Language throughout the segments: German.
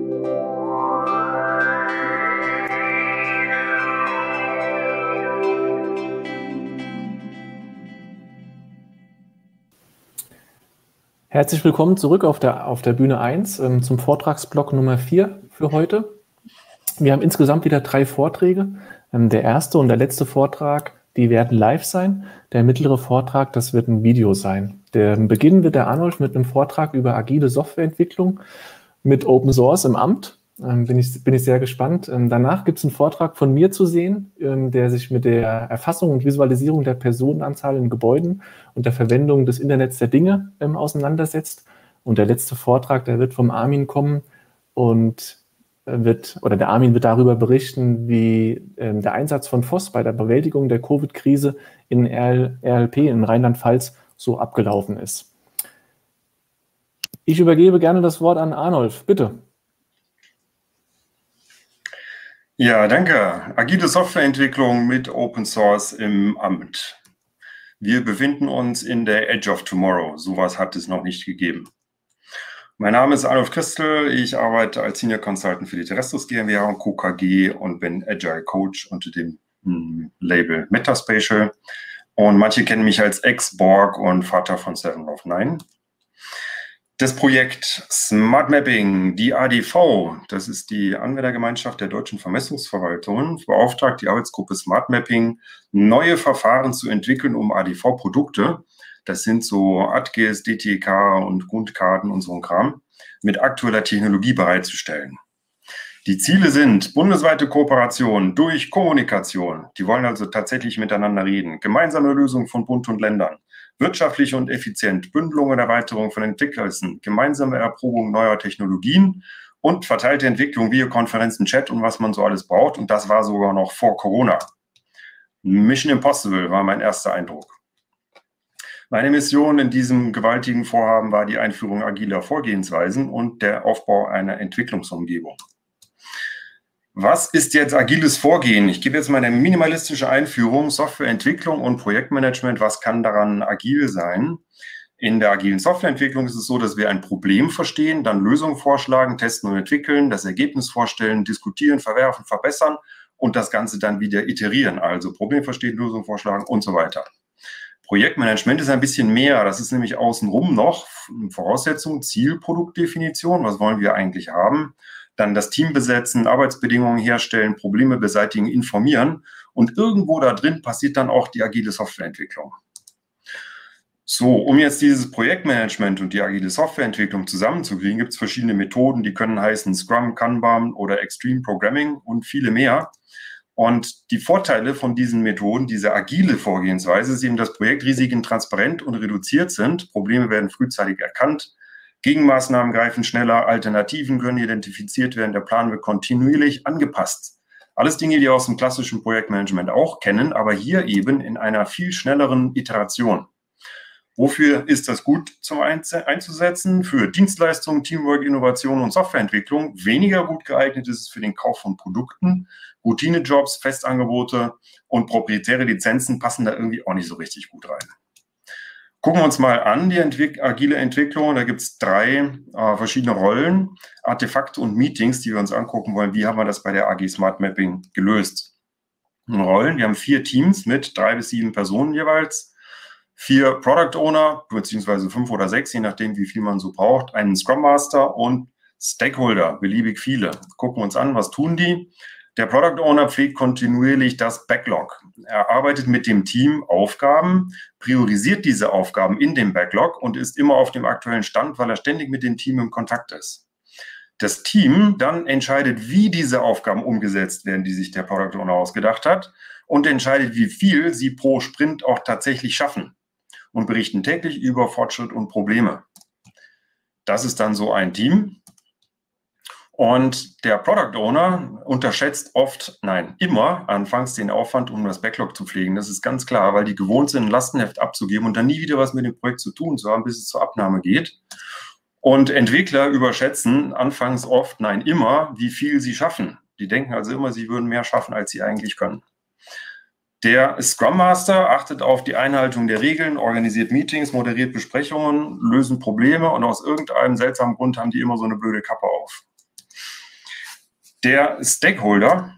Herzlich willkommen zurück auf der Bühne 1 zum Vortragsblock Nummer 4 für heute. Wir haben insgesamt wieder 3 Vorträge. Der erste und der letzte Vortrag, die werden live sein. Der mittlere Vortrag, das wird ein Video sein. Beginnen wird der Arnulf mit einem Vortrag über agile Softwareentwicklung mit Open Source im Amt. Bin ich sehr gespannt. Danach gibt es einen Vortrag von mir zu sehen, der sich mit der Erfassung und Visualisierung der Personenanzahl in Gebäuden und der Verwendung des Internets der Dinge auseinandersetzt. Und der letzte Vortrag, der wird vom Armin kommen und der Armin wird darüber berichten, wie der Einsatz von FOSS bei der Bewältigung der Covid-Krise in RLP in Rheinland-Pfalz so abgelaufen ist. Ich übergebe gerne das Wort an Arnulf, bitte. Ja, danke. Agile Softwareentwicklung mit Open Source im Amt. Wir befinden uns in der Edge of Tomorrow. Sowas hat es noch nicht gegeben. Mein Name ist Arnulf Christel. Ich arbeite als Senior Consultant für die Terrestrus GmbH und Co. KG und bin Agile Coach unter dem Label Metaspatial. Und manche kennen mich als Ex-Borg und Vater von 7 of 9. Das Projekt Smart Mapping, die ADV, das ist die Anwendergemeinschaft der deutschen Vermessungsverwaltungen, beauftragt die Arbeitsgruppe Smart Mapping, neue Verfahren zu entwickeln, um ADV-Produkte, das sind so ATGIS, DTK und Grundkarten und so ein Kram, mit aktueller Technologie bereitzustellen. Die Ziele sind bundesweite Kooperation durch Kommunikation, die wollen also tatsächlich miteinander reden, gemeinsame Lösung von Bund und Ländern, wirtschaftlich und effizient, Bündelung und Erweiterung von Entwicklern, gemeinsame Erprobung neuer Technologien und verteilte Entwicklung, Videokonferenzen, Chat und was man so alles braucht. Und das war sogar noch vor Corona. Mission Impossible war mein erster Eindruck. Meine Mission in diesem gewaltigen Vorhaben war die Einführung agiler Vorgehensweisen und der Aufbau einer Entwicklungsumgebung. Was ist jetzt agiles Vorgehen? Ich gebe jetzt mal eine minimalistische Einführung, Softwareentwicklung und Projektmanagement. Was kann daran agil sein? In der agilen Softwareentwicklung ist es so, dass wir ein Problem verstehen, dann Lösungen vorschlagen, testen und entwickeln, das Ergebnis vorstellen, diskutieren, verwerfen, verbessern und das Ganze dann wieder iterieren. Also Problem verstehen, Lösungen vorschlagen und so weiter. Projektmanagement ist ein bisschen mehr. Das ist nämlich außenrum noch Voraussetzung, Ziel, Produktdefinition. Was wollen wir eigentlich haben? Dann das Team besetzen, Arbeitsbedingungen herstellen, Probleme beseitigen, informieren. Und irgendwo da drin passiert dann auch die agile Softwareentwicklung. So, um jetzt dieses Projektmanagement und die agile Softwareentwicklung zusammenzukriegen, gibt es verschiedene Methoden, die können heißen Scrum, Kanban oder Extreme Programming und viele mehr. Und die Vorteile von diesen Methoden, diese agile Vorgehensweise, ist eben, dass Projektrisiken transparent und reduziert sind. Probleme werden frühzeitig erkannt. Gegenmaßnahmen greifen schneller, Alternativen können identifiziert werden, der Plan wird kontinuierlich angepasst. Alles Dinge, die aus dem klassischen Projektmanagement auch kennen, aber hier eben in einer viel schnelleren Iteration. Wofür ist das gut zum einzusetzen? Für Dienstleistungen, Teamwork, Innovation und Softwareentwicklung. Weniger gut geeignet ist es für den Kauf von Produkten. Routinejobs, Festangebote und proprietäre Lizenzen passen da irgendwie auch nicht so richtig gut rein. Gucken wir uns mal an, die agile Entwicklung. Da gibt es 3 verschiedene Rollen, Artefakte und Meetings, die wir uns angucken wollen. Wie haben wir das bei der AG Smart Mapping gelöst? Rollen, wir haben 4 Teams mit 3 bis 7 Personen jeweils, 4 Product Owner, beziehungsweise 5 oder 6, je nachdem, wie viel man so braucht, einen Scrum Master und Stakeholder, beliebig viele. Gucken wir uns an, was tun die? Der Product Owner pflegt kontinuierlich das Backlog. Er arbeitet mit dem Team Aufgaben, priorisiert diese Aufgaben in dem Backlog und ist immer auf dem aktuellen Stand, weil er ständig mit dem Team im Kontakt ist. Das Team dann entscheidet, wie diese Aufgaben umgesetzt werden, die sich der Product Owner ausgedacht hat, und entscheidet, wie viel sie pro Sprint auch tatsächlich schaffen und berichten täglich über Fortschritt und Probleme. Das ist dann so ein Team. Und der Product Owner unterschätzt oft, nein, immer anfangs den Aufwand, um das Backlog zu pflegen. Das ist ganz klar, weil die gewohnt sind, ein Lastenheft abzugeben und dann nie wieder was mit dem Projekt zu tun zu haben, bis es zur Abnahme geht. Und Entwickler überschätzen anfangs oft, nein, immer, wie viel sie schaffen. Die denken also immer, sie würden mehr schaffen, als sie eigentlich können. Der Scrum Master achtet auf die Einhaltung der Regeln, organisiert Meetings, moderiert Besprechungen, lösen Probleme und aus irgendeinem seltsamen Grund haben die immer so eine blöde Kappe auf. Der Stakeholder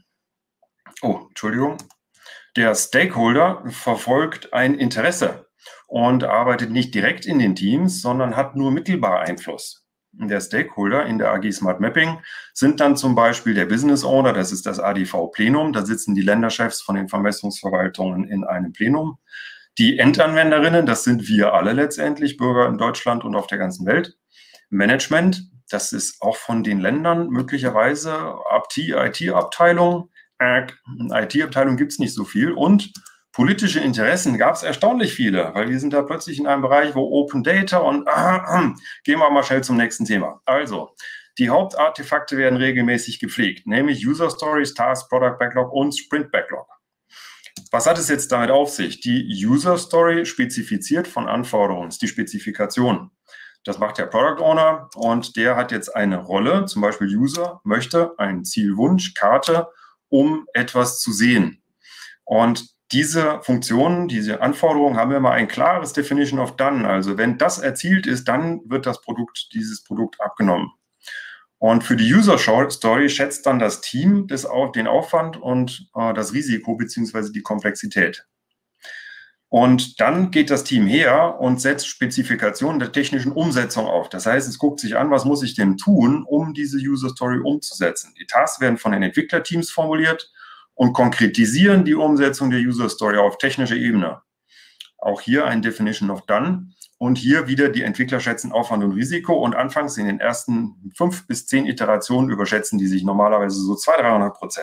verfolgt ein Interesse und arbeitet nicht direkt in den Teams, sondern hat nur mittelbar Einfluss. Der Stakeholder in der AG Smart Mapping sind dann zum Beispiel der Business Owner, das ist das ADV-Plenum, da sitzen die Länderchefs von den Vermessungsverwaltungen in einem Plenum. Die Endanwenderinnen, das sind wir alle letztendlich, Bürger in Deutschland und auf der ganzen Welt. Management, das ist auch von den Ländern möglicherweise IT-Abteilung. IT-Abteilung gibt es nicht so viel. Und politische Interessen gab es erstaunlich viele, weil wir sind da plötzlich in einem Bereich, wo Open Data und gehen wir mal schnell zum nächsten Thema. Also, die Hauptartefakte werden regelmäßig gepflegt, nämlich User Stories, Task, Product Backlog und Sprint Backlog. Was hat es jetzt damit auf sich? Die User Story spezifiziert von Anforderungen, ist die Spezifikation. Das macht der Product Owner und der hat jetzt eine Rolle, zum Beispiel User möchte einen Zielwunsch, Karte, um etwas zu sehen. Und diese Funktionen, diese Anforderungen haben immer ein klares Definition of Done. Also wenn das erzielt ist, dann wird dieses Produkt abgenommen. Und für die User Story schätzt dann das Team den Aufwand und das Risiko bzw. die Komplexität. Und dann geht das Team her und setzt Spezifikationen der technischen Umsetzung auf. Das heißt, es guckt sich an, was muss ich denn tun, um diese User Story umzusetzen. Die Tasks werden von den Entwicklerteams formuliert und konkretisieren die Umsetzung der User Story auf technischer Ebene. Auch hier ein Definition of Done. Und hier wieder die Entwickler schätzen Aufwand und Risiko. Und anfangs in den ersten 5 bis 10 Iterationen überschätzen die sich normalerweise so 200-300%.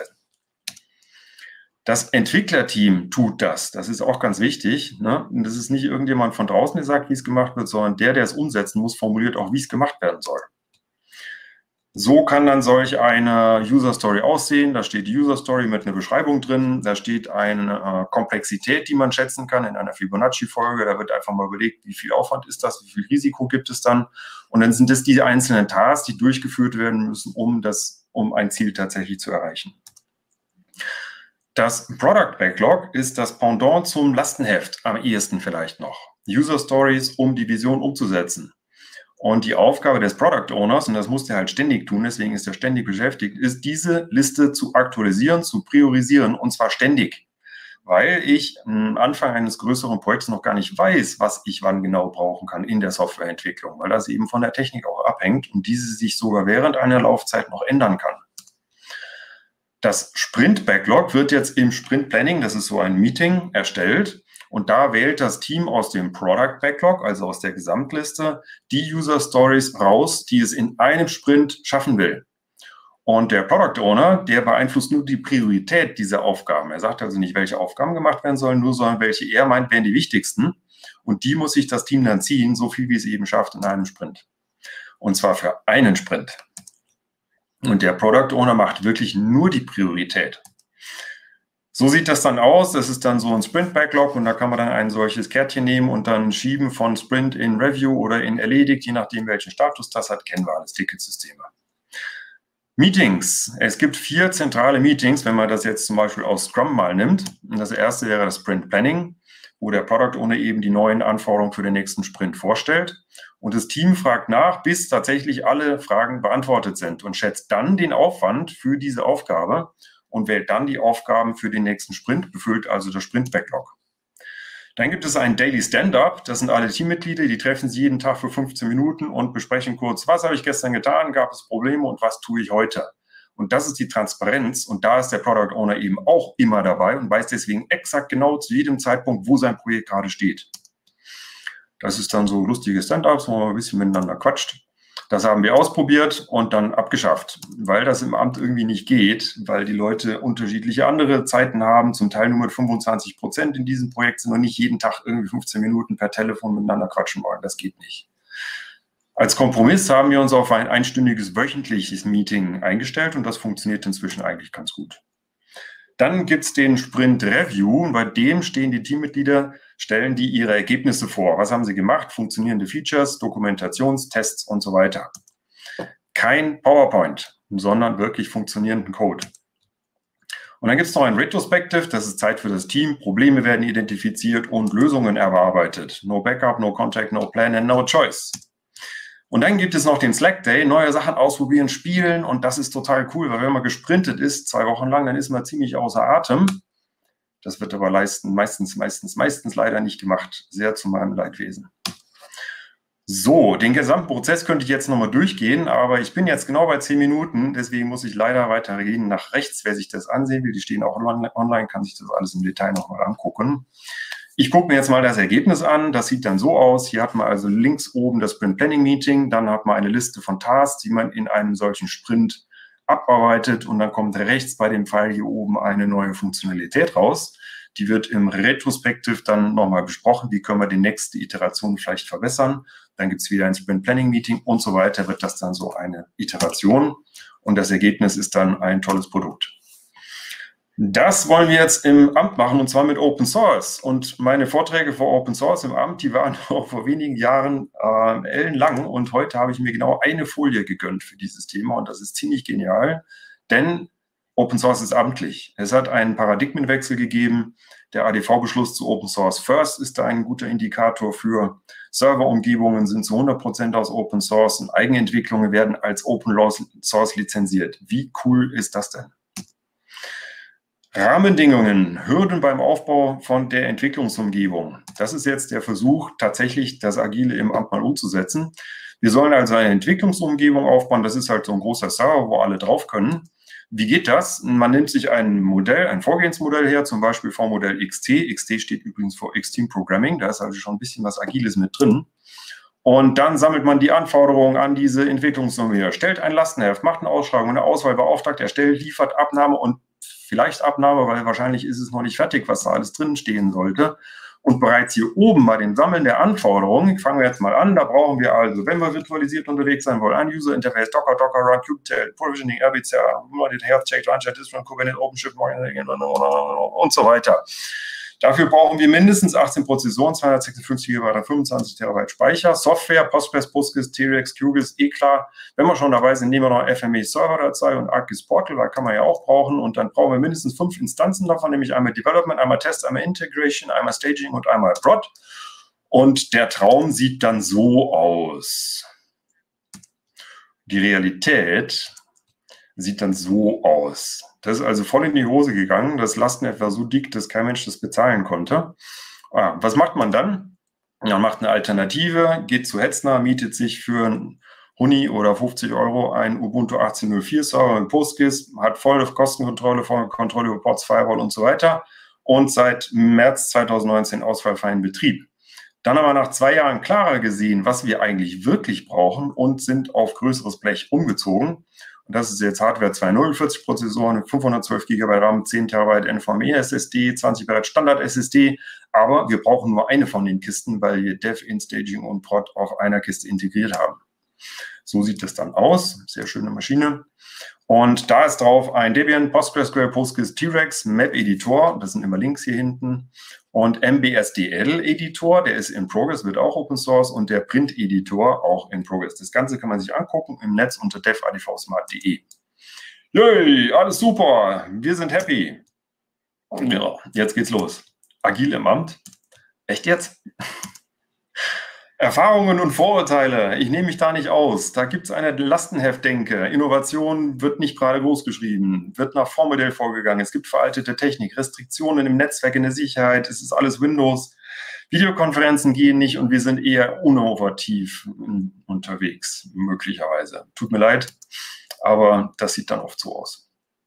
Das Entwicklerteam tut das. Das ist auch ganz wichtig. Ne? Und das ist nicht irgendjemand von draußen, der sagt, wie es gemacht wird, sondern der es umsetzen muss, formuliert auch, wie es gemacht werden soll. So kann dann solch eine User Story aussehen. Da steht die User Story mit einer Beschreibung drin. Da steht eine Komplexität, die man schätzen kann in einer Fibonacci-Folge. Da wird einfach mal überlegt, wie viel Aufwand ist das, wie viel Risiko gibt es dann. Und dann sind es die einzelnen Tasks, die durchgeführt werden müssen, um ein Ziel tatsächlich zu erreichen. Das Product Backlog ist das Pendant zum Lastenheft, am ehesten vielleicht noch. User Stories, um die Vision umzusetzen. Und die Aufgabe des Product Owners, und das muss der halt ständig tun, deswegen ist er ständig beschäftigt, ist, diese Liste zu aktualisieren, zu priorisieren, und zwar ständig. Weil ich am Anfang eines größeren Projekts noch gar nicht weiß, was ich wann genau brauchen kann in der Softwareentwicklung, weil das eben von der Technik auch abhängt und diese sich sogar während einer Laufzeit noch ändern kann. Das Sprint Backlog wird jetzt im Sprint Planning, das ist so ein Meeting, erstellt. Und da wählt das Team aus dem Product Backlog, also aus der Gesamtliste, die User Stories raus, die es in einem Sprint schaffen will. Und der Product Owner, der beeinflusst nur die Priorität dieser Aufgaben. Er sagt also nicht, welche Aufgaben gemacht werden sollen, nur sondern welche er meint, wären die wichtigsten. Und die muss sich das Team dann ziehen, so viel wie es eben schafft in einem Sprint. Und zwar für einen Sprint. Und der Product Owner macht wirklich nur die Priorität. So sieht das dann aus. Das ist dann so ein Sprint-Backlog und da kann man dann ein solches Kärtchen nehmen und dann schieben von Sprint in Review oder in erledigt, je nachdem, welchen Status das hat, kennen wir alles, Ticketsysteme. Meetings. Es gibt 4 zentrale Meetings, wenn man das jetzt zum Beispiel aus Scrum mal nimmt. Und das erste wäre das Sprint Planning, wo der Product Owner eben die neuen Anforderungen für den nächsten Sprint vorstellt. Und das Team fragt nach, bis tatsächlich alle Fragen beantwortet sind und schätzt dann den Aufwand für diese Aufgabe und wählt dann die Aufgaben für den nächsten Sprint, befüllt also das Sprint-Backlog. Dann gibt es ein Daily Stand-Up, das sind alle Teammitglieder, die treffen sich jeden Tag für 15 Minuten und besprechen kurz, was habe ich gestern getan, gab es Probleme und was tue ich heute. Und das ist die Transparenz und da ist der Product Owner eben auch immer dabei und weiß deswegen exakt genau zu jedem Zeitpunkt, wo sein Projekt gerade steht. Das ist dann so lustige Stand-Ups, wo man ein bisschen miteinander quatscht. Das haben wir ausprobiert und dann abgeschafft, weil das im Amt irgendwie nicht geht, weil die Leute unterschiedliche andere Zeiten haben, zum Teil nur mit 25% in diesem Projekt sind und nicht jeden Tag irgendwie 15 Minuten per Telefon miteinander quatschen wollen. Das geht nicht. Als Kompromiss haben wir uns auf ein einstündiges wöchentliches Meeting eingestellt und das funktioniert inzwischen eigentlich ganz gut. Dann gibt es den Sprint Review und bei dem stehen die Teammitglieder, stellen die ihre Ergebnisse vor. Was haben sie gemacht? Funktionierende Features, Dokumentationstests und so weiter. Kein PowerPoint, sondern wirklich funktionierenden Code. Und dann gibt es noch ein Retrospective, das ist Zeit für das Team. Probleme werden identifiziert und Lösungen erarbeitet. No Backup, no Contact, no Plan and no Choice. Und dann gibt es noch den Slack Day, neue Sachen ausprobieren, spielen. Und das ist total cool, weil wenn man gesprintet ist, 2 Wochen lang, dann ist man ziemlich außer Atem. Das wird aber meistens leider nicht gemacht. Sehr zu meinem Leidwesen. So, den gesamten Prozess könnte ich jetzt nochmal durchgehen, aber ich bin jetzt genau bei 10 Minuten, deswegen muss ich leider weitergehen nach rechts. Wer sich das ansehen will, die stehen auch online, kann sich das alles im Detail nochmal angucken. Ich gucke mir jetzt mal das Ergebnis an. Das sieht dann so aus. Hier hat man also links oben das Sprint Planning Meeting. Dann hat man eine Liste von Tasks, die man in einem solchen Sprint abarbeitet. Und dann kommt rechts bei dem Pfeil hier oben eine neue Funktionalität raus. Die wird im Retrospektiv dann nochmal besprochen. Wie können wir die nächste Iteration vielleicht verbessern? Dann gibt es wieder ein Sprint Planning Meeting und so weiter. Wird das dann so eine Iteration. Und das Ergebnis ist dann ein tolles Produkt. Das wollen wir jetzt im Amt machen, und zwar mit Open Source. Und meine Vorträge vor Open Source im Amt, die waren auch vor wenigen Jahren ellenlang. Und heute habe ich mir genau eine Folie gegönnt für dieses Thema. Und das ist ziemlich genial, denn Open Source ist amtlich. Es hat einen Paradigmenwechsel gegeben. Der ADV-Beschluss zu Open Source First ist da ein guter Indikator für. Serverumgebungen sind zu 100% aus Open Source und Eigenentwicklungen werden als Open Source lizenziert. Wie cool ist das denn? Rahmenbedingungen, Hürden beim Aufbau von der Entwicklungsumgebung. Das ist jetzt der Versuch, tatsächlich das Agile im Amt mal umzusetzen. Wir sollen also eine Entwicklungsumgebung aufbauen. Das ist halt so ein großer Server, wo alle drauf können. Wie geht das? Man nimmt sich ein Modell, ein Vorgehensmodell her, zum Beispiel vom Modell XT. XT steht übrigens für Extreme Programming. Da ist also schon ein bisschen was Agiles mit drin. Und dann sammelt man die Anforderungen an diese Entwicklungsumgebung. Erstellt ein Lastenheft, macht eine Ausschreibung, eine Auswahl beauftragt, erstellt, liefert, Abnahme und vielleicht Abnahme, weil wahrscheinlich ist es noch nicht fertig, was da alles drin stehen sollte. Und bereits hier oben bei dem Sammeln der Anforderungen, fangen wir jetzt mal an, da brauchen wir also, wenn wir virtualisiert unterwegs sein wollen, ein User Interface, Docker, Run, kubetail, Provisioning, RBCA, Health Check, Runchat, Distribution, Kubernetes, OpenShift, und so weiter. Dafür brauchen wir mindestens 18 Prozessoren, 256 GB, 25 TB Speicher, Software, Postgres, T-Rex, QGIS, klar. Wenn wir schon dabei sind, nehmen wir noch FME Server-Datei und ArcGIS Portal, da kann man ja auch brauchen. Und dann brauchen wir mindestens 5 Instanzen davon, nämlich einmal Development, einmal Test, einmal Integration, einmal Staging und einmal Prod. Und der Traum sieht dann so aus. Die Realität sieht dann so aus. Das ist also voll in die Hose gegangen. Das Lastenheft war so dick, dass kein Mensch das bezahlen konnte. Was macht man dann? Man macht eine Alternative, geht zu Hetzner, mietet sich für einen Huni oder 50 € ein Ubuntu 18.04 Server mit PostGIS, hat volle Kostenkontrolle, volle Kontrolle über Ports, Firewall und so weiter. Und seit März 2019 ausfallfreien Betrieb. Dann haben wir nach 2 Jahren klarer gesehen, was wir eigentlich wirklich brauchen und sind auf größeres Blech umgezogen. Und das ist jetzt Hardware 2.0, 40 Prozessoren, 512 GB RAM, 10 TB NVMe SSD, 20 GB Standard SSD. Aber wir brauchen nur eine von den Kisten, weil wir Dev, Staging und Prod auf einer Kiste integriert haben. So sieht das dann aus. Sehr schöne Maschine. Und da ist drauf ein Debian, PostgreSQL, PostGIS, T-Rex, Map-Editor, das sind immer Links hier hinten, und MBSDL-Editor, der ist in Progress, wird auch Open Source, und der Print-Editor auch in Progress. Das Ganze kann man sich angucken im Netz unter devadvsmart.de. Yay, alles super, wir sind happy. Ja, jetzt geht's los. Agil im Amt? Echt jetzt? Erfahrungen und Vorurteile, ich nehme mich da nicht aus. Da gibt es eine Lastenheftdenke. Innovation wird nicht gerade groß geschrieben, wird nach Vormodell vorgegangen. Es gibt veraltete Technik, Restriktionen im Netzwerk, in der Sicherheit. Es ist alles Windows. Videokonferenzen gehen nicht und wir sind eher innovativ unterwegs, möglicherweise. Tut mir leid, aber das sieht dann oft so aus.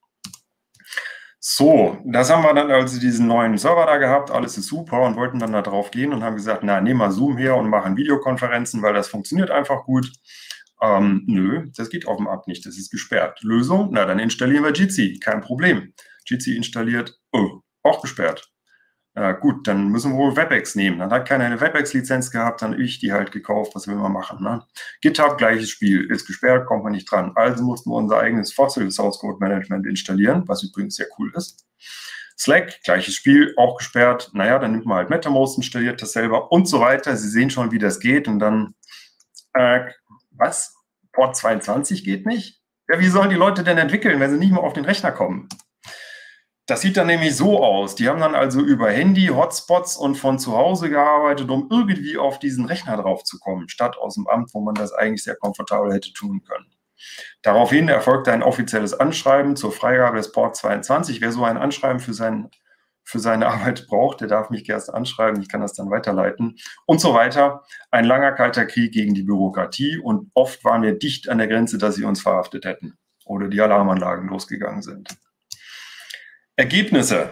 So, das haben wir dann also diesen neuen Server da gehabt, alles ist super, und wollten dann da drauf gehen und haben gesagt, na, nehmen wir Zoom her und machen Videokonferenzen, weil das funktioniert einfach gut. Nö, das geht auf dem Amt nicht, das ist gesperrt. Lösung, na, dann installieren wir Jitsi, kein Problem. Jitsi installiert, oh, auch gesperrt. Gut, dann müssen wir wohl WebEx nehmen. Dann hat keiner eine WebEx-Lizenz gehabt, dann habe ich die halt gekauft, was will man machen, ne? GitHub, gleiches Spiel, ist gesperrt, kommt man nicht dran. Also mussten wir unser eigenes Fossil Source Code Management installieren, was übrigens sehr cool ist. Slack, gleiches Spiel, auch gesperrt. Naja, dann nimmt man halt MetaMost, installiert das selber und so weiter. Sie sehen schon, wie das geht, und dann, was? Port 22 geht nicht? Ja, wie sollen die Leute denn entwickeln, wenn sie nicht mehr auf den Rechner kommen? Das sieht dann nämlich so aus. Die haben dann also über Handy Hotspots und von zu Hause gearbeitet, um irgendwie auf diesen Rechner drauf zu kommen, statt aus dem Amt, wo man das eigentlich sehr komfortabel hätte tun können. Daraufhin erfolgte ein offizielles Anschreiben zur Freigabe des Port 22. Wer so ein Anschreiben für seine Arbeit braucht, der darf mich erst anschreiben, ich kann das dann weiterleiten und so weiter. Ein langer, kalter Krieg gegen die Bürokratie und oft waren wir dicht an der Grenze, dass sie uns verhaftet hätten oder die Alarmanlagen losgegangen sind. Ergebnisse.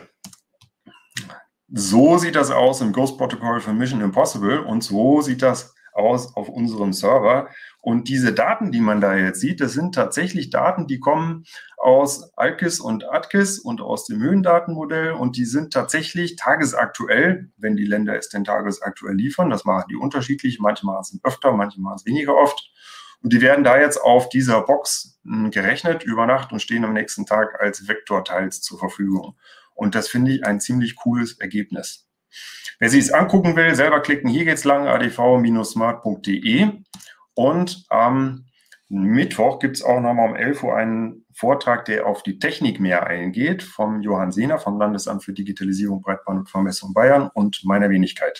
So sieht das aus im Ghost-Protokoll für Mission Impossible und so sieht das aus auf unserem Server. Und diese Daten, die man da jetzt sieht, das sind tatsächlich Daten, die kommen aus ALKIS und ATKIS und aus dem Höhendatenmodell und die sind tatsächlich tagesaktuell, wenn die Länder es denn tagesaktuell liefern. Das machen die unterschiedlich, manche machen es öfter, manche machen es weniger oft. Und die werden da jetzt auf dieser Box gerechnet über Nacht und stehen am nächsten Tag als Vektorteils zur Verfügung. Und das finde ich ein ziemlich cooles Ergebnis. Wer sich es angucken will, selber klicken. Hier geht's lang, adv-smart.de. Und am Mittwoch gibt es auch nochmal um 11 Uhr einen Vortrag, der auf die Technik mehr eingeht, vom Johann Sehner vom Landesamt für Digitalisierung, Breitband und Vermessung Bayern und meiner Wenigkeit.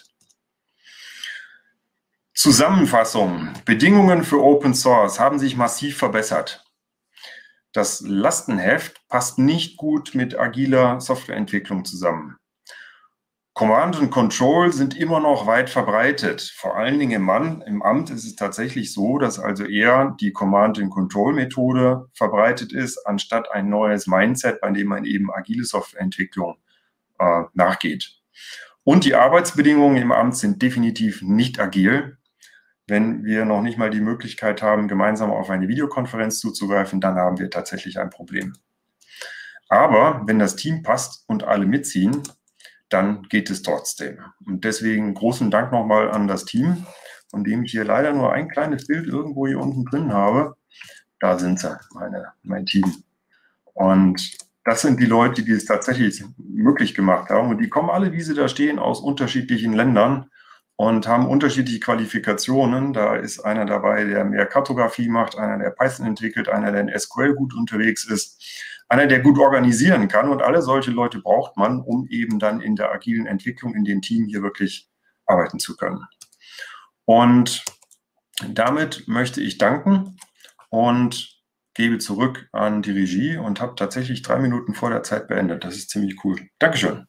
Zusammenfassung. Bedingungen für Open Source haben sich massiv verbessert. Das Lastenheft passt nicht gut mit agiler Softwareentwicklung zusammen. Command and Control sind immer noch weit verbreitet. Vor allen Dingen im Amt ist es tatsächlich so, dass also eher die Command and Control Methode verbreitet ist, anstatt ein neues Mindset, bei dem man eben agile Softwareentwicklung nachgeht. Und die Arbeitsbedingungen im Amt sind definitiv nicht agil. Wenn wir noch nicht mal die Möglichkeit haben, gemeinsam auf eine Videokonferenz zuzugreifen, dann haben wir tatsächlich ein Problem. Aber wenn das Team passt und alle mitziehen, dann geht es trotzdem. Und deswegen großen Dank nochmal an das Team, von dem ich hier leider nur ein kleines Bild irgendwo hier unten drin habe. Da sind sie, mein Team. Und das sind die Leute, die es tatsächlich möglich gemacht haben. Und die kommen alle, wie sie da stehen, aus unterschiedlichen Ländern und haben unterschiedliche Qualifikationen. Da ist einer dabei, der mehr Kartografie macht, einer, der Python entwickelt, einer, der in SQL gut unterwegs ist, einer, der gut organisieren kann. Und alle solche Leute braucht man, um eben dann in der agilen Entwicklung in dem Team hier wirklich arbeiten zu können. Und damit möchte ich danken und gebe zurück an die Regie und habe tatsächlich 3 Minuten vor der Zeit beendet. Das ist ziemlich cool. Dankeschön.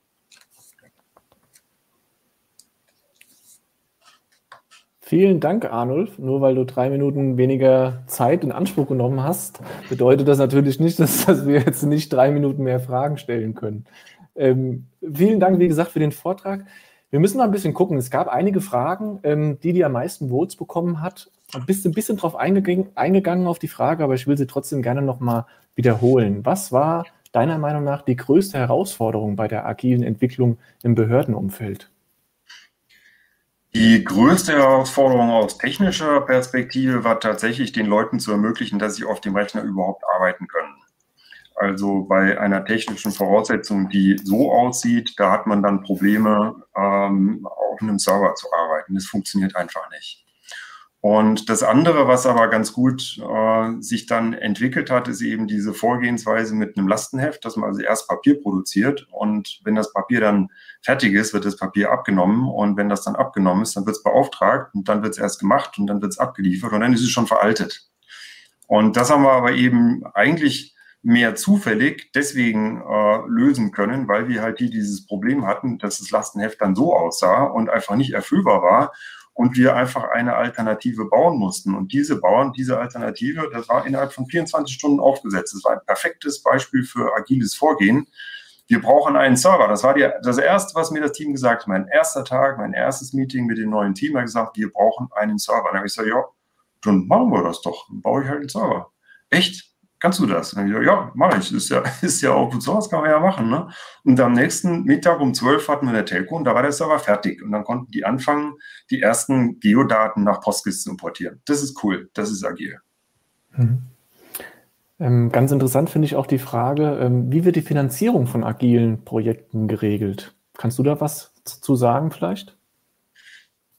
Vielen Dank, Arnulf. Nur weil du 3 Minuten weniger Zeit in Anspruch genommen hast, bedeutet das natürlich nicht, dass wir jetzt nicht 3 Minuten mehr Fragen stellen können. Vielen Dank, wie gesagt, für den Vortrag. Wir müssen mal ein bisschen gucken. Es gab einige Fragen, die am meisten Votes bekommen hat. Du bist ein bisschen drauf eingegangen auf die Frage, aber ich will sie trotzdem gerne nochmal wiederholen. Was war deiner Meinung nach die größte Herausforderung bei der agilen Entwicklung im Behördenumfeld? Die größte Herausforderung aus technischer Perspektive war tatsächlich, den Leuten zu ermöglichen, dass sie auf dem Rechner überhaupt arbeiten können. Also bei einer technischen Voraussetzung, die so aussieht, da hat man dann Probleme, auf einem Server zu arbeiten. Das funktioniert einfach nicht. Und das andere, was aber ganz gut sich dann entwickelt hat, ist eben diese Vorgehensweise mit einem Lastenheft, dass man also erst Papier produziert und wenn das Papier dann fertig ist, wird das Papier abgenommen und wenn das dann abgenommen ist, dann wird es beauftragt und dann wird es erst gemacht und dann wird es abgeliefert und dann ist es schon veraltet. Und das haben wir aber eben eigentlich mehr zufällig deswegen lösen können, weil wir halt hier dieses Problem hatten, dass das Lastenheft dann so aussah und einfach nicht erfüllbar war. Und wir einfach eine Alternative bauen mussten. Und diese Alternative, das war innerhalb von 24 Stunden aufgesetzt. Das war ein perfektes Beispiel für agiles Vorgehen. Wir brauchen einen Server. Das war das Erste, was mir das Team gesagt hat. Mein erster Tag, mein erstes Meeting mit dem neuen Team hat gesagt, wir brauchen einen Server. Dann habe ich gesagt, ja, dann machen wir das doch. Dann baue ich halt einen Server. Echt? Kannst du das? Und dann habe ich gesagt, ja, mache ich. Ist ja Open Source, kann man ja machen. Ne? Und am nächsten Mittag um 12 hatten wir eine Telco und da war der Server fertig. Und dann konnten die anfangen, die ersten Geodaten nach PostGIS zu importieren. Das ist cool, das ist agil. Ganz interessant finde ich auch die Frage, wie wird die Finanzierung von agilen Projekten geregelt? Kannst du da was zu sagen vielleicht?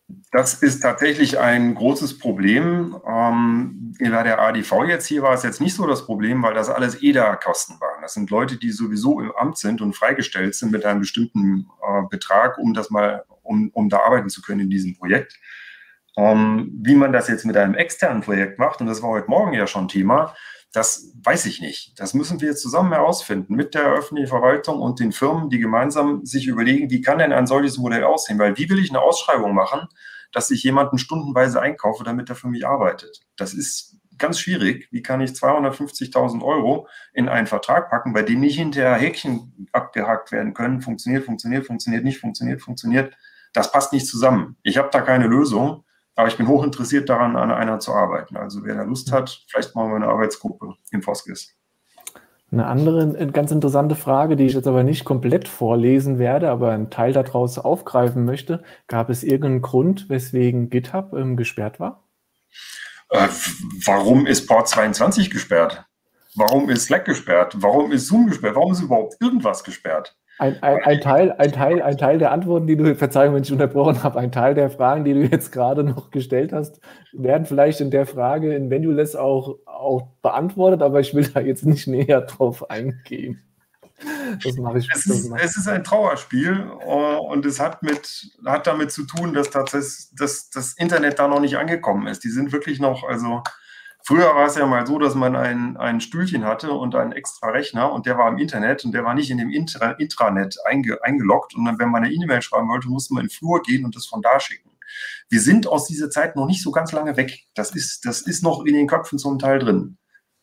Das ist tatsächlich ein großes Problem. Bei der ADV jetzt hier war es jetzt nicht so das Problem, weil das alles EDA-Kosten waren. Das sind Leute, die sowieso im Amt sind und freigestellt sind mit einem bestimmten Betrag, um da arbeiten zu können in diesem Projekt. Wie man das jetzt mit einem externen Projekt macht, und das war heute Morgen ja schon Thema, das weiß ich nicht. Das müssen wir jetzt zusammen herausfinden mit der öffentlichen Verwaltung und den Firmen, die gemeinsam sich überlegen, wie kann denn ein solches Modell aussehen? Weil wie will ich eine Ausschreibung machen, dass ich jemanden stundenweise einkaufe, damit er für mich arbeitet? Das ist ganz schwierig. Wie kann ich 250.000 Euro in einen Vertrag packen, bei dem nicht hinterher Häkchen abgehakt werden können? Funktioniert, funktioniert, funktioniert nicht, funktioniert, funktioniert. Das passt nicht zusammen. Ich habe da keine Lösung. Aber ich bin hochinteressiert daran, an einer zu arbeiten. Also wer da Lust hat, vielleicht machen wir eine Arbeitsgruppe im Foskis. Eine andere ganz interessante Frage, die ich jetzt aber nicht komplett vorlesen werde, aber einen Teil daraus aufgreifen möchte. Gab es irgendeinen Grund, weswegen GitHub gesperrt war? Warum ist Port 22 gesperrt? Warum ist Slack gesperrt? Warum ist Zoom gesperrt? Warum ist überhaupt irgendwas gesperrt? Ein Teil der Antworten, die du, Verzeihung, wenn ich unterbrochen habe, ein Teil der Fragen, die du jetzt gerade noch gestellt hast, werden vielleicht in der Frage in Venduless auch beantwortet, aber ich will da jetzt nicht näher drauf eingehen. Das mache ich. Es ist ein Trauerspiel und es hat damit zu tun, dass das Internet da noch nicht angekommen ist. Die sind wirklich noch, also früher war es ja mal so, dass man ein Stühlchen hatte und einen extra Rechner und der war im Internet und der war nicht in dem Intranet eingeloggt und dann, wenn man eine E-Mail schreiben wollte, musste man in den Flur gehen und das von da schicken. Wir sind aus dieser Zeit noch nicht so ganz lange weg. Das ist noch in den Köpfen zum Teil drin.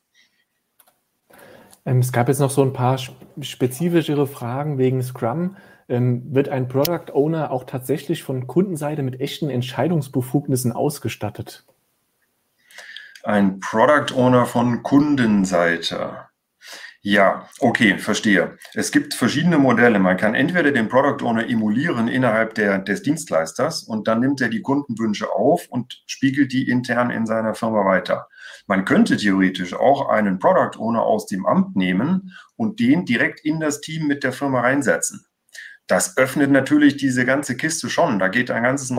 Es gab jetzt noch so ein paar spezifischere Fragen wegen Scrum. Wird ein Product Owner auch tatsächlich von Kundenseite mit echten Entscheidungsbefugnissen ausgestattet? Ein Product Owner von Kundenseite. Ja, okay, verstehe. Es gibt verschiedene Modelle. Man kann entweder den Product Owner emulieren innerhalb des Dienstleisters und dann nimmt er die Kundenwünsche auf und spiegelt die intern in seiner Firma weiter. Man könnte theoretisch auch einen Product Owner aus dem Amt nehmen und den direkt in das Team mit der Firma reinsetzen. Das öffnet natürlich diese ganze Kiste schon. Da geht eine ganz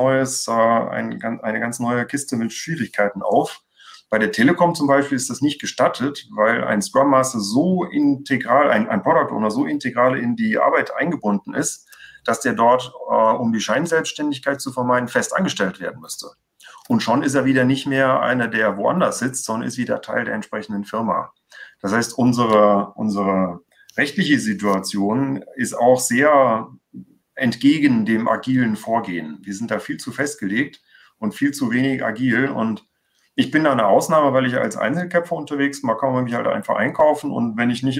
neue Kiste mit Schwierigkeiten auf. Bei der Telekom zum Beispiel ist das nicht gestattet, weil ein Scrum Master so integral, ein Product Owner so integral in die Arbeit eingebunden ist, dass der dort, um die Scheinselbstständigkeit zu vermeiden, fest angestellt werden müsste. Und schon ist er wieder nicht mehr einer, der woanders sitzt, sondern ist wieder Teil der entsprechenden Firma. Das heißt, unsere rechtliche Situation ist auch sehr entgegen dem agilen Vorgehen. Wir sind da viel zu festgelegt und viel zu wenig agil. Und ich bin da eine Ausnahme, weil ich als Einzelkämpfer unterwegs bin. Da kann man mich halt einfach einkaufen. Und wenn ich nicht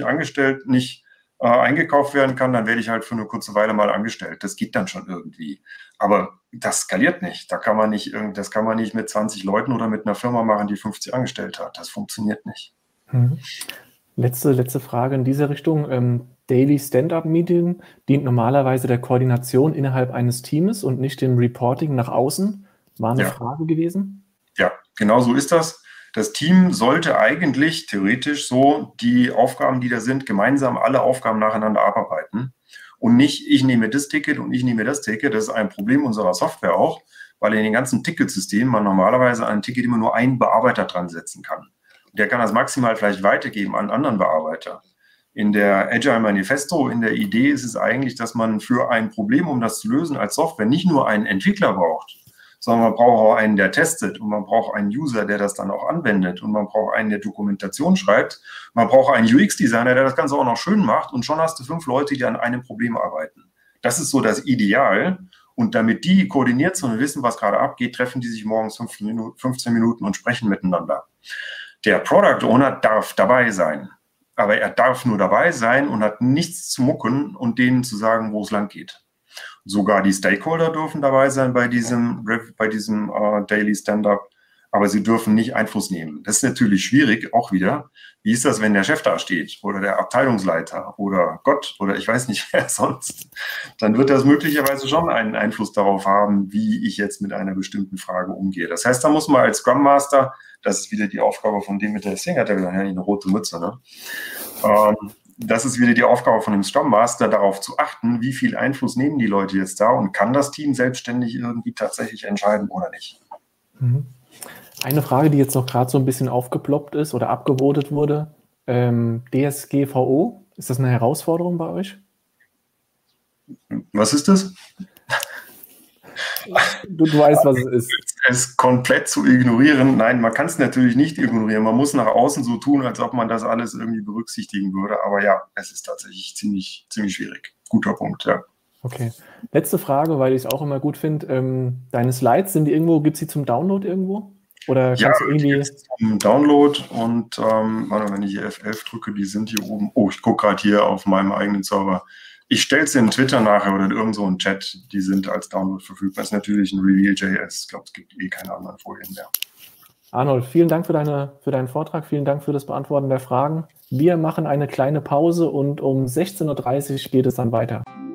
eingekauft werden kann, dann werde ich halt für eine kurze Weile mal angestellt. Das geht dann schon irgendwie. Aber das skaliert nicht. Das kann man nicht mit 20 Leuten oder mit einer Firma machen, die 50 angestellt hat. Das funktioniert nicht. Mhm. Letzte Frage in dieser Richtung. Daily Stand-up-Meeting dient normalerweise der Koordination innerhalb eines Teams und nicht dem Reporting nach außen. War eine Frage gewesen? Ja, genau so ist das. Das Team sollte eigentlich theoretisch so die Aufgaben, die da sind, gemeinsam alle Aufgaben nacheinander abarbeiten. Und nicht, ich nehme das Ticket und ich nehme das Ticket. Das ist ein Problem unserer Software auch, weil in den ganzen Ticketsystemen man normalerweise an ein Ticket immer nur einen Bearbeiter dran setzen kann. Und der kann das maximal vielleicht weitergeben an einen anderen Bearbeiter. In der Agile Manifesto, in der Idee ist es eigentlich, dass man für ein Problem, um das zu lösen als Software, nicht nur einen Entwickler braucht, sondern man braucht auch einen, der testet und man braucht einen User, der das dann auch anwendet und man braucht einen, der Dokumentation schreibt. Man braucht einen UX-Designer, der das Ganze auch noch schön macht und schon hast du 5 Leute, die an einem Problem arbeiten. Das ist so das Ideal und damit die koordiniert sind und wissen, was gerade abgeht, treffen die sich morgens 15 Minuten und sprechen miteinander. Der Product Owner darf dabei sein, aber er darf nur dabei sein und hat nichts zu mucken und denen zu sagen, wo es lang geht. Sogar die Stakeholder dürfen dabei sein bei diesem Daily Stand-up, aber sie dürfen nicht Einfluss nehmen. Das ist natürlich schwierig, auch wieder. Wie ist das, wenn der Chef da steht oder der Abteilungsleiter oder Gott oder ich weiß nicht wer sonst? Dann wird das möglicherweise schon einen Einfluss darauf haben, wie ich jetzt mit einer bestimmten Frage umgehe. Das heißt, da muss man als Scrum Master, das ist wieder die Aufgabe von dem mit der Singer, der hat ja eine rote Mütze, ne? das ist wieder die Aufgabe von dem Scrum Master, darauf zu achten, wie viel Einfluss nehmen die Leute jetzt da und kann das Team selbstständig irgendwie tatsächlich entscheiden oder nicht. Eine Frage, die jetzt noch gerade so ein bisschen aufgeploppt ist oder abgevotet wurde, DSGVO, ist das eine Herausforderung bei euch? Was ist das? Du weißt, was es ist. Es komplett zu ignorieren. Nein, man kann es natürlich nicht ignorieren. Man muss nach außen so tun, als ob man das alles irgendwie berücksichtigen würde. Aber ja, es ist tatsächlich ziemlich schwierig. Guter Punkt, ja. Okay. Letzte Frage, weil ich es auch immer gut finde. Deine Slides, sind die irgendwo, gibt es die zum Download irgendwo? Oder kannst du irgendwie... Zum Download und wenn ich hier F11 drücke, die sind hier oben. Oh, ich gucke gerade hier auf meinem eigenen Server. Ich stelle es in Twitter nachher oder in irgend so einen Chat. Die sind als Download verfügbar. Das ist natürlich ein Reveal.js. Ich glaube, es gibt keine anderen Folien mehr. Arnold, vielen Dank für deinen Vortrag. Vielen Dank für das Beantworten der Fragen. Wir machen eine kleine Pause und um 16:30 Uhr geht es dann weiter.